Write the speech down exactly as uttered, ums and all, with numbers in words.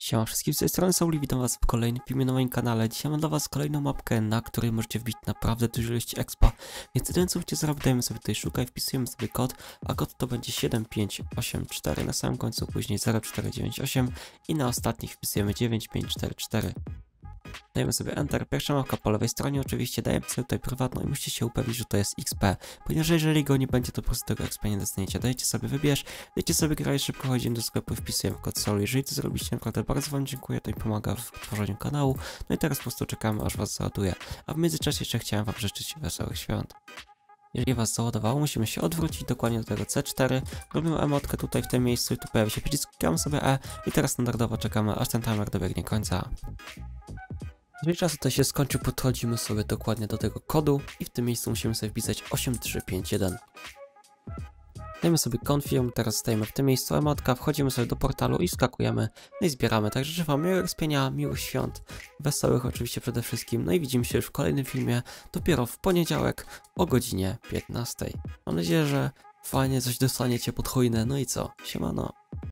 Siema wszystkim, z tej strony Sauli, witam was w kolejnym filmie na moim kanale. Dzisiaj mam dla was kolejną mapkę, na której możecie wbić naprawdę dużo ilości expa. Więc jedyne co musicie zrobić, dajemy sobie tutaj szukaj, wpisujemy sobie kod, a kod to będzie siedem pięć osiem cztery, na samym końcu później zero cztery dziewięć osiem i na ostatnich wpisujemy dziewięć pięć cztery cztery. Dajemy sobie Enter, pierwsza mapka po lewej stronie oczywiście, dajemy sobie tutaj prywatną i musicie się upewnić, że to jest X P, ponieważ jeżeli go nie będzie, to po prostu tego X P nie dostaniecie. Dajcie sobie wybierz, dajcie sobie grać, szybko chodzimy do sklepu, wpisujemy kod Sauli. Jeżeli to zrobicie, naprawdę bardzo wam dziękuję, to mi pomaga w tworzeniu kanału. No i teraz po prostu czekamy, aż was załaduje. A w międzyczasie jeszcze chciałem wam życzyć wesołych świąt. Jeżeli was załadowało, musimy się odwrócić dokładnie do tego C cztery, robimy emotkę tutaj w tym miejscu i tu pojawia się przycisk, klikamy sobie E i teraz standardowo czekamy, aż ten timer dobiegnie końca. Jeżeli czas tutaj się skończył, podchodzimy sobie dokładnie do tego kodu i w tym miejscu musimy sobie wpisać osiem trzy pięć jeden. Dajemy sobie confirm, teraz stajemy w tym miejscu emotka, wchodzimy sobie do portalu i skakujemy, no i zbieramy. Także życzę wam miłego spienia, miłych świąt, wesołych oczywiście przede wszystkim, no i widzimy się już w kolejnym filmie, dopiero w poniedziałek o godzinie piętnastej. Mam nadzieję, że fajnie coś dostaniecie pod choinę, no i co, siemano.